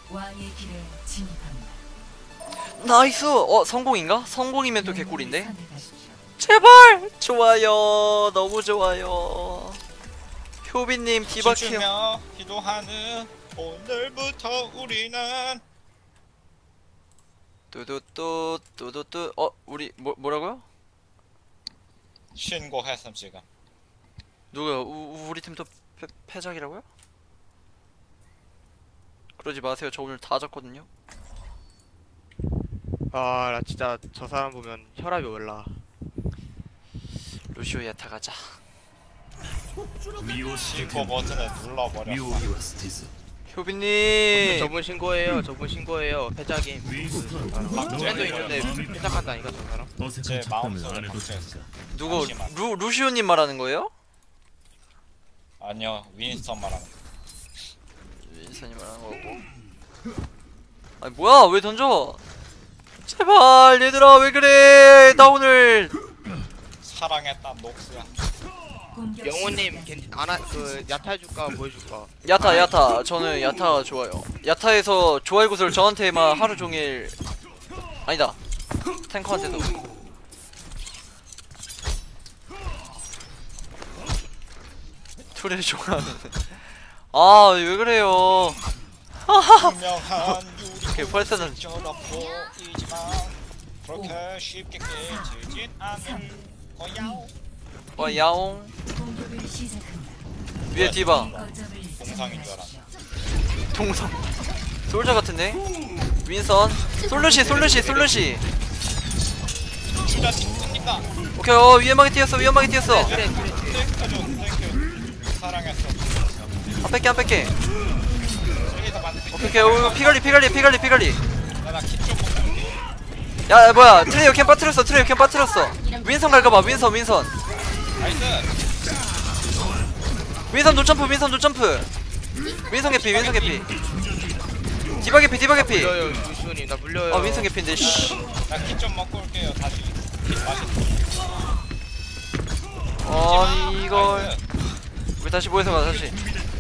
왕의 길에 진입합니다. 나이스! 성공인가? 성공이면 또 개꿀인데? 선택하십시오. 제발! 좋아요. 너무 좋아요. 효빈님 디바 케어. 춤추며 기도하는 오늘부터 우리는 뚜두뚜 뚜두뚜. 우리 뭐라고요? 신고했음 지금. 누가요? 우리 팀도 패작이라고요? 그러지 마세요. 저 오늘 다 졌거든요. 아, 나 진짜 저 사람 보면 혈압이 올라. 루시오 야타 가자. 신고 버튼을 눌러버려. 효빈님. 저분 신고해요. 저분 신고해요. 패작임. 쟤도 있는데 패작한다니까 저 사람. 제 마음속에 묻혀있어. 누구? 잠시만. 루시오님 말하는 거예요? 아니요, 윈스턴 말하는 거. 인사님 말하는 거고. 아니 뭐야? 왜 던져? 제발 얘들아 왜 그래? 나 오늘 사랑했다 녹스야. 공격 영호님 그 야타 해줄까 뭐 해줄까? 야타. 저는 야타가 좋아요. 야타에서 좋아할 곳을 저한테만 하루 종일 아니다. 탱커한테도. 투레 좋아하는. 아 왜 그래요? 분명한 오케이, 벌써는- 저렇 보이지만 그렇게 쉽게 깨지진 않을 거야. 야옹. 공격을 시작합니다. 위에 디바. 거점을 동상인 줄 알았네. 동성. 솔저 같은데? 윈선. 솔루시. 진짜 진짜 오케이. 위험하게 뛰었어. 그래. 땡큐. 사랑했어. 안 뺄게. 저기서 만든 오케이. 피갈리. 나 키쪽 먹는 야 뭐야? 트레이어 캠 빠뜨렸어. 윈선 갈까봐. 윈선. 나이스. 윈선 노점프. 윈선 개피. 디바 개피. 물려요, 루시오님 나 물려요. 윈선 개피인데 씨. 나 키 좀 먹고 올게요. 다시. 아니 이걸 우리 다시 모여서 가자 다시.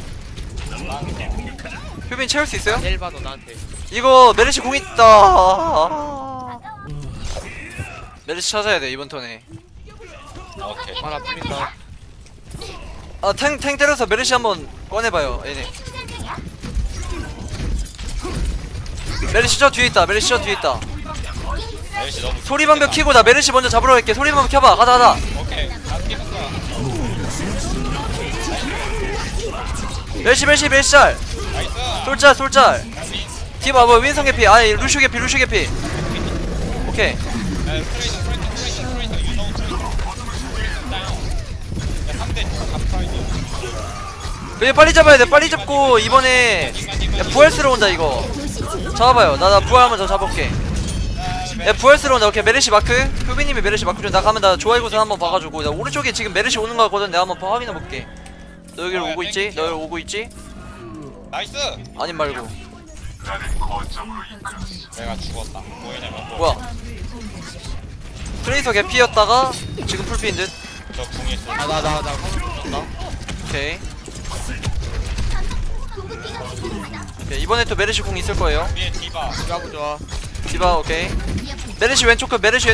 효빈 채울 수 있어요? 헬 봐도 나한테. 이거 메르시 공 있다. 메르시 찾아야 돼 이번 턴에. 오케이. 하나 풀린다. 탱 때려서 메르시 한번 꺼내봐요 얘네. 메르시 저 뒤에 있다. 멜시 너무 소리방벽 키고 나 메르시 먼저 잡으러 갈게. 소리방벽 켜봐. 가자. 오케이. 안 끼었어. 메르시 짤. 나이스. 솔짤. 디바 뭐 윈성 개피. 아니 루슈 개피. 오케이. 트레이서 유노 트레이서. 상대 갑타이지. 그래 빨리 잡아야 돼. 빨리 잡고 이번에 야, 부활스러 온다 이거. 잡아봐요. 나 부활 한번 더 잡아볼게. 야 부활스러 온다. 오케이 메르시 마크. 효빈님이 메르시 마크 좀. 나 가면 나 좋아할 곳을 한번 봐가지고. 나 오른쪽에 지금 메르시 오는 거 같거든. 내가 한번 확인해볼게. 너 여기로 오고 있지? 너 여기 오고 있지? 나이스. 아님 말고. 내가 죽었다. 뭐냐면 뭐야? 트레이서 개피였다가 지금 풀피인 듯. 저 궁이 있어. 나 화면 줬다. 오케이. 오케이 이번에 또 메르시 공 있을 거예요. 위에 디바. 디바부 좋아. 디바 오케이. 메르시 왼쪽 끝. 오케이.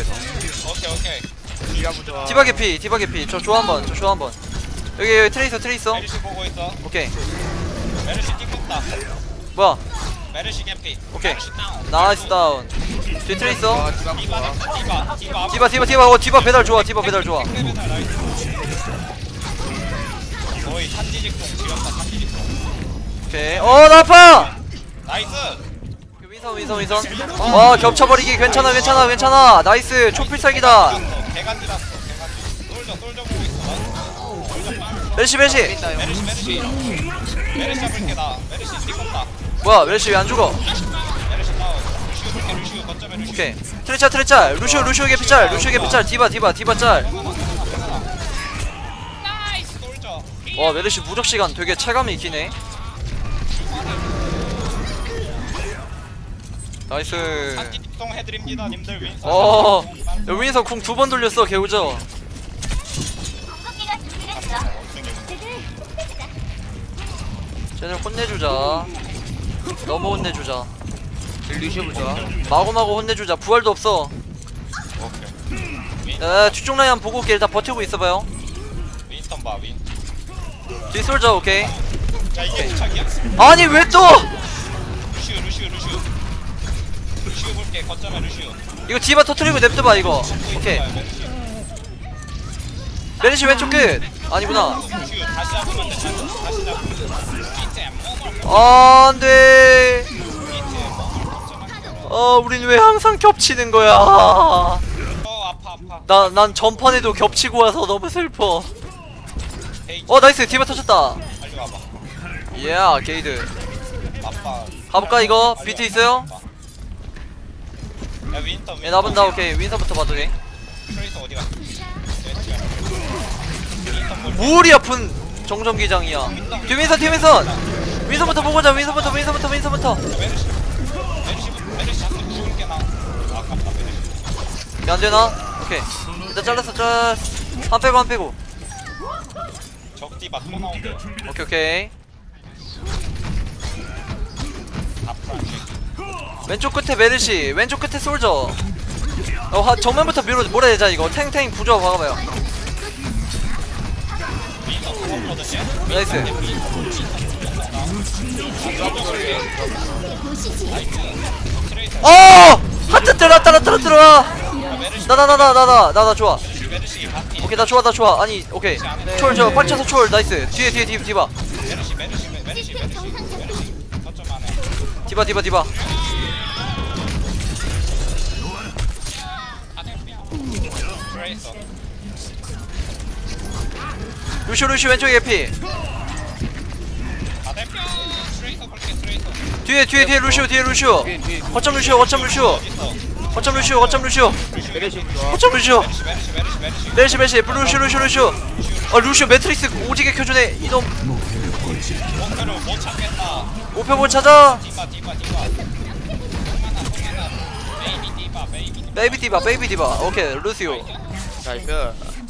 디바부 좋아. 디바 개피. 저 좋아 한번. 여기 트레이서. 메르시 보고 있어. 오케이. 메르시 뛰었다. 뭐야? 메르시 개피. 오케이. 메르시 다운. 나이스 다운. 뒤 트레이서. 디바부 디바 좋아. 디바. 디바 배달 좋아. 세배달 나이스. 거의 산지직동 지렸다. 오케이. 나 아파. 나이스. 윈선. 와 겹쳐버리기. 괜찮아. 나이스. 초필살기다. 개간지 났어. 솔져 보고 있어. 메르시. 메르시 잡을게 나. 메르시 뛰었다. 뭐야 메르시 왜 안 죽어? 메르시 다운. 루시오 거점에 루시오. 오케이. 트레짤. 루시오 개피 짤. 디바 짤. 나이스 솔져. 와 메르시 무적 시간 되게 체감이 기네. 나이스. 산지직동 해드립니다 님들. 윈서. 야, 윈서 궁 2번 돌렸어. 개우죠. 쟤네 혼내주자. 너 너무 혼내주자. 루시오 좋아. 마구마구 혼내주자. 부활도 없어. 오케이. 야, 뒤쪽 라인 한번 보고 올게. 일단 버티고 있어봐요. 윈스턴 봐 윈. 뒤 솔져. 오케이. 야 이게 부착이야? 아니 왜 또? 루시오 볼게. 거점에 루시오. 이거 디바 터트리고 냅둬봐 이거. 오케이. 메리시 왼쪽 끝. 아니구나. 루시오 다시 잡으면 돼. 다시 잡으면 돼. 안돼. 우린 왜 항상 겹치는 거야? 아파. 난 전판에도 겹치고 와서 너무 슬퍼. 헤이 나이스 디바 터졌다. 빨리 와봐. 예, 게이드. 아빠. 가볼까 이거? 비트 있어요? 야 윈스턴. 예, 나본다. 오케이. 윈서부터 봐도 돼. 트레이서 어디가? 물이 아픈 정전기장이야. 뒤 윈선. 윈선부터 보고자. 윈선부터. 메르시 한테 죽을게 나. 아깝다 메르시. 안 되나? 오케이. 일단 잘랐어. 한 빼고. 적디바 또 나온대. 오케이. 앞으로 왼쪽 끝에 메르시, 왼쪽 끝에 솔저. 정면부터 몰아내자 이거. 탱 부조 박아봐요. 윈스턴 죽었거든요. 나이스. 하트 들어와. 나 좋아. 메르시 바티. 오케이 나 좋아. 아니 오케이. 촐 저 빨리 쳐서 촐 나이스. 뒤에 디바. 메르시. 거점 안에. 디바. 트레이서. 루시오 왼쪽에 에피. 아대표. 트레이서 볼게 트레이서. 뒤에 루시오. 거점 루시오. 어딨어? 메르시 좋아. 거점 루시오. 메르시. 메시 루시오. 루시오 매트릭스 오지게 켜주네 이놈. 목표를 못 찾겠다. 오표 못 찾아. 디바. 베이비 디바. 오케이 루시오. 나이스.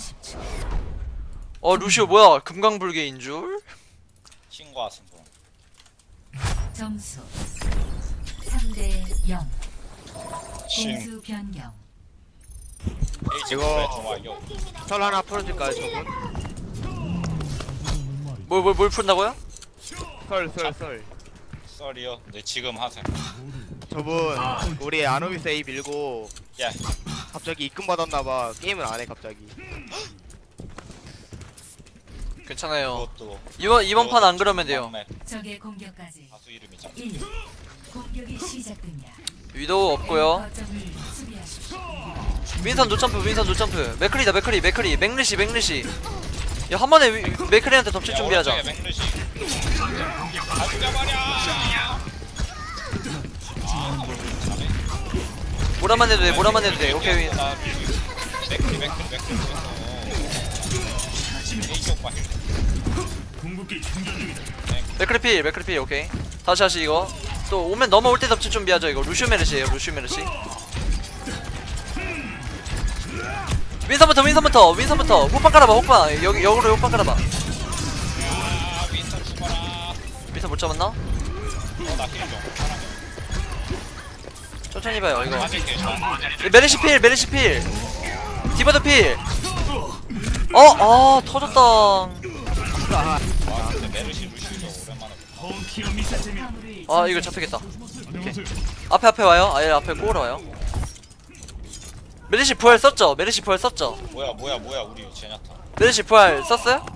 루시오 뭐야 금강불개인 줄. 신고하신 분. 점수 3대 0. 신. 공수 변경. 이거- 좋아요. 설 하나 풀어줄까요 저분? 뭘 푼다고요? 설. 썰이요. 네 지금 하세요. 저분 우리 아노비스 A 밀고 야 갑자기 입금 받았나봐. 게임을 안 해 갑자기. 괜찮아요. 그것도 이번 판 안 그러면 돼요. 막내 적의 공격까지 가수 이름이잖아. 1. 공격이 시작됩니다. 위도우 없고요. 거점을 수비하십시오. 윈선 노점프. 맥크리. 맥리시. 야 한 번에 맥크리한테 덮칠 준비하자. 오른쪽에 맥르시. 다 죽여버려. 뭐라만 해도 돼. 오케이 윈. 맥크리. 에이지 오빠 힐. 맥크리 필. 오케이. 다시 이거. 또 오면 넘어올 때 덮칠 준비하자 이거. 루시오 메르시. 윈선부터. 호빵 깔아봐. 역으로 호빵 깔아봐. 아 윈스턴 죽어라. 윈선 못 잡았나? 나 힐 좀. 천천히 봐요 이거. 맞을게. 메르시 필. 디바도 필. 터졌다. 와 근데 메르시 루시오 오랜만에 화물을 이거 잡히겠다. 오케이. 앞에 와요. 아예 앞에 꼬으러 와요. 메르시 부활 썼죠? 뭐야 우리 제냐타 메르시 부활 썼어요?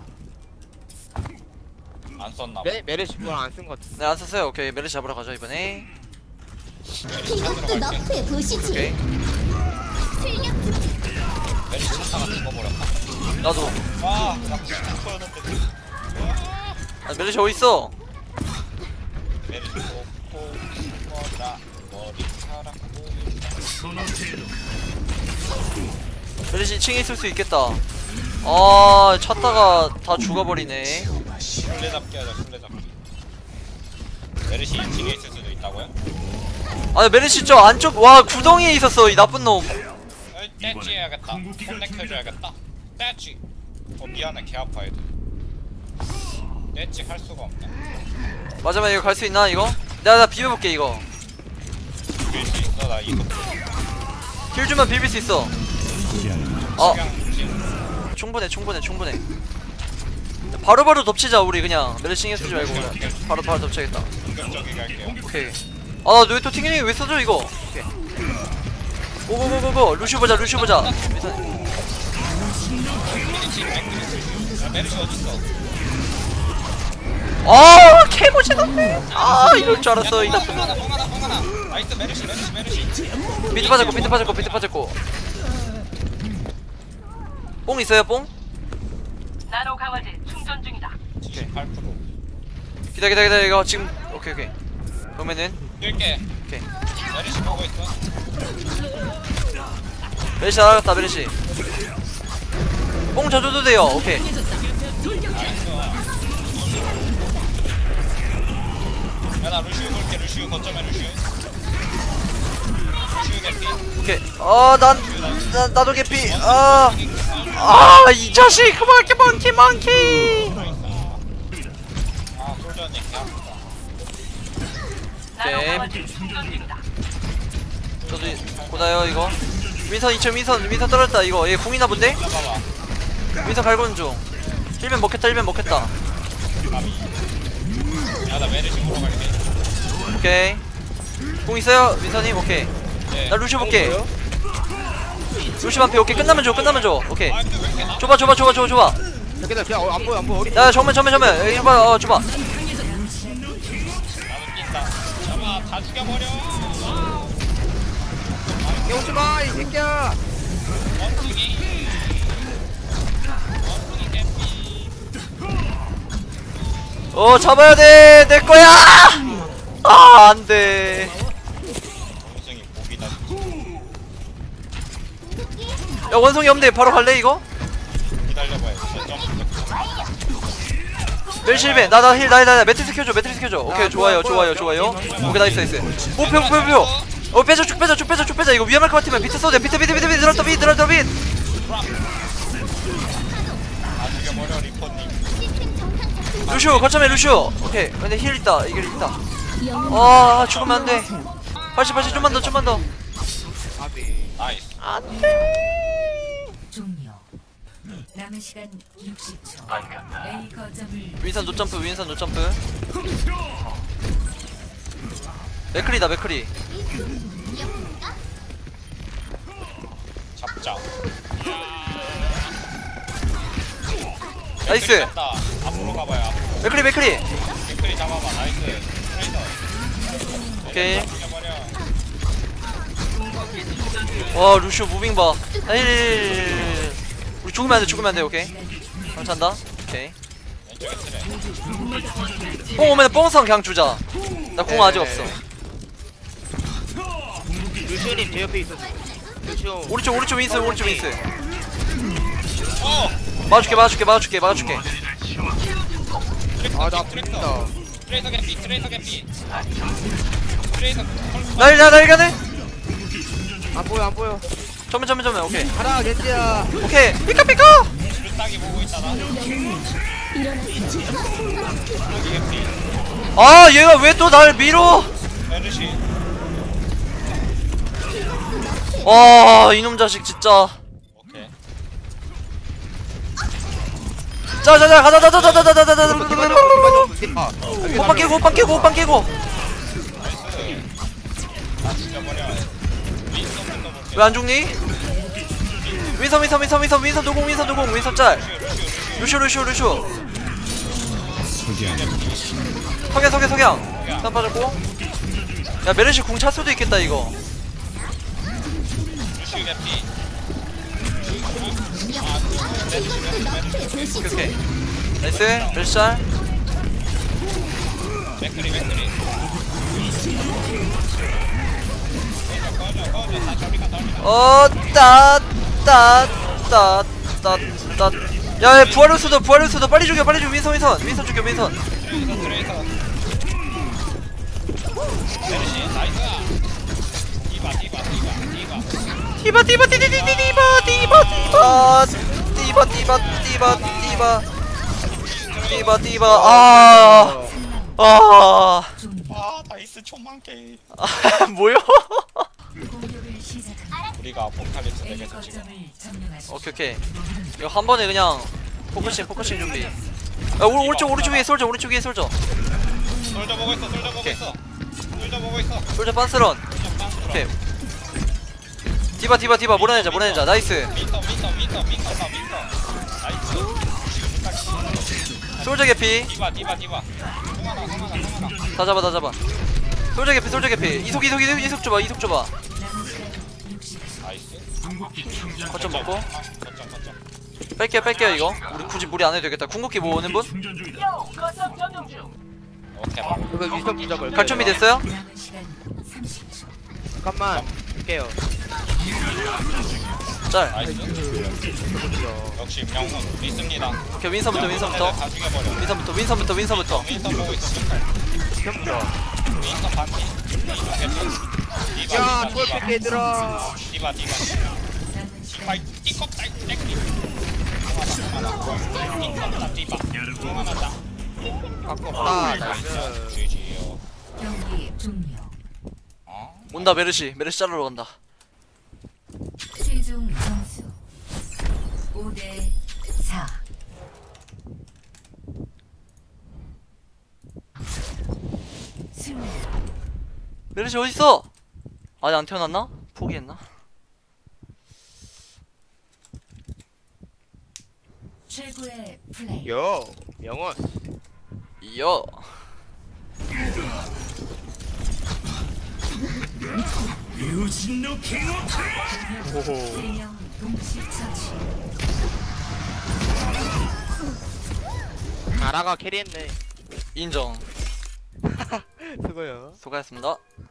안 썼나 봐. 메르시 뭘 안 쓴 것 같아. 네 안 썼어요. 오케이 메르시 잡으러 가죠 이번에. 메르시 찾으러 갈게. 오케이. 메르시 찾다가 죽어버렸다. 나도. 와나 죽었는데. 메르시 어딨어? 메르시 오고 죽어라. 머리카락 보인다. 메르시 2층에 있을 수 있겠다. 찾다가 다 죽어버리네. 술래잡기 하자 술래잡기. 메르시 2층에 있을 수도 있다고요? 메르시 저 안쪽 구덩이에 있었어 이 나쁜 놈. 떼찌 해야겠다. 폰넥 해줘야겠다. 떼찌. 미안해 개 아파 애들. 떼찌 할 수가 없네. 맞으면 이거 갈 수 있나 이거? 나 비벼볼게 이거. 비빌 수 있어 나 이거. 힐 주면 비빌 수 있어. 어 그냥 충분해. 바로바로 덮치자 우리 그냥. 메르시 신경 쓰지 말고 그냥 바로 덮쳐야겠다. 공격적이게 갈게요. 오케이. 아 너 왜 또 튕기니 왜 써줘 이거. 오케이. 고고고고고. 루슈 보자. 메르시 어딨어? 아 개모시던데. 아 이럴 줄 알았어 이 나쁜 놈. 뽕하나. 나이스 메르시. 비트 빠졌고. 뽕 있어요 뽕? 나노 강화제 충전 중이다. 78%. 기다려 이거 지금. 오케이 그러면은 뛸게. 오케이. 메르시 보고 있어. 메르시 날아갔다 메르시. 뽕 져줘도 돼요. 오케이. 야나 루시우 볼게. 루시우 거점에 루시우 개피. 오케이. 나도 개피. 이 자식 그만게 많기. 아 솔저님 개 아프다. 나노 오케이. 강화제 충전 중이다. 저도 보나요 이거. 윈선 2층 윈선 떨어졌다 이거. 얘 궁이나 본데? 봐봐. 윈선 갈고는 중. 1벤 먹겠다. 야나 메르시 보러 갈게. 오케이. 궁 있어요 윈선님. 오케이. 네. 나 루시 볼게. 루시 반피. 오케이 끝나면 줘. 오케이. 아 근데 왜 이렇게 나? 줘봐. 자기들 그냥 안 보여 어디. 야 정면. 여기 줘봐. 줘봐. 나도 뛴다. 잡아 다 죽여버려. 깨우지 마, 이 새끼야. 원숭이 개피. 잡아야 돼. 내 거야. 안 돼. 원숭이 목이 나. 야 원숭이 없네. 바로 갈래 이거? 기다려봐요. 점프. 멜실벤 나 매트리스 켜줘. 오케이 좋아요. 오케이 나이스. 오 빼줘 쭉 빼자. 이거 위험할 것 같으면 비트 쏘자. 비트 들었다 빛. 다 죽여버려 리포님. 루슈 거점에 루슈. 오케이 근데 힐 있다. 이길 있다. 죽으면 안돼. 다시 좀만 더. 나이스. 종료. 남은 시간 60초. A 거점을 윈선 노점프. 맥크리. 잡자. 나이스. 됐다. 앞으로 가봐요. 앞으로. 맥크리. 맥크리 잡아봐. 나이스. 트레이서. 오케이. 죽여버려. 와 루슈 무빙 봐. 힐. 우리 죽으면 안 돼. 오케이. 괜찮다. 오케이. 왼쪽에 트레. 뽕 오면 뽕선 그냥 주자. 나 궁 아직 없어. 루시오님 제 옆에 있었어. 루시오. 오른쪽 윈스. 어. 막아줄게. 나 보인다. 트레이서 개피. 트레이서. 날가네. 안 보여. 전면. 오케이. 가라, 겐지야. 오케이. 삐까. 불닭이 보고 있잖아. 여기 개피. 얘가 왜 또 날 밀어? 메르시. 이놈 자식 진짜. 오케이. 자자자 가자. 아, 호빵 깨고. 다 죽여버려. 윈스턴부터 볼게. 왜 안 죽니? 윈선 도공. 윈선 짤. 루슈. 석양. 땀 빠졌고. 야 메르시 궁 찰 수도 있겠다 이거. 루시우 개피. 오케이. 나이스. 메르시 짤. 맥크리. 꺼져. 다 저리가. 야 부활을 수도 빨리 죽여 윈선 죽여. 트레이서. 메르시 나이스. 디바. 아 나이스. 포칼리스 총만게. 뭐요? 공격을 시작합니다. 우리가 포칼리스 A 덱에서 지금 거점을 점령하십시오. 오케이. 이거 한 번에 그냥 포커싱 준비. 야, 오른쪽 위에 솔져. 솔져 보고 있어. 솔져 보고 오케이. 있어. 솔져 보고 있어. 솔져 빤스런. 솔져 빤스런. 오케이. 디바 몰아내자. 나이스. 민터. 나이스. 솔져 개피. 디바. 송하나. 다 잡아. 솔져 개피. 이속 줘봐. 남은 시간 60초. 나이스. 거점 먹고. 거점. 뺄게요 이거. 우리 굳이 무리 안 해도 되겠다. 궁극기 뭐 오는 분? 오케이 바로. 이거 위선 부적을 갈점이 됐어요? 남은 시간 30초. 잠깐만 볼게요. 짤. 나이스. 역시 명훈 믿습니다. 오케이 윈서부터. 다 죽여버려. 윈서부터. 윈선 보고 있어. 위선 부적. 윈선 반피. 야 돌백 얘들아. 디바. 남은 시간 파이 띠껍 땡기. 송하나. 디바. 송하나다. 아깝다. 나이스. GG요. 경기 종료. 온다 메르시 자르러 간다. 최종 점수 5대 4. 승리. 메르시 어딨어? 아직 안 태어났나? 포기했나? 최고의 플레이. 요 명원. 이어. 오호. 3명 동시 처치. 나라가 캐리했네. 인정. 수고요. 수고하셨습니다.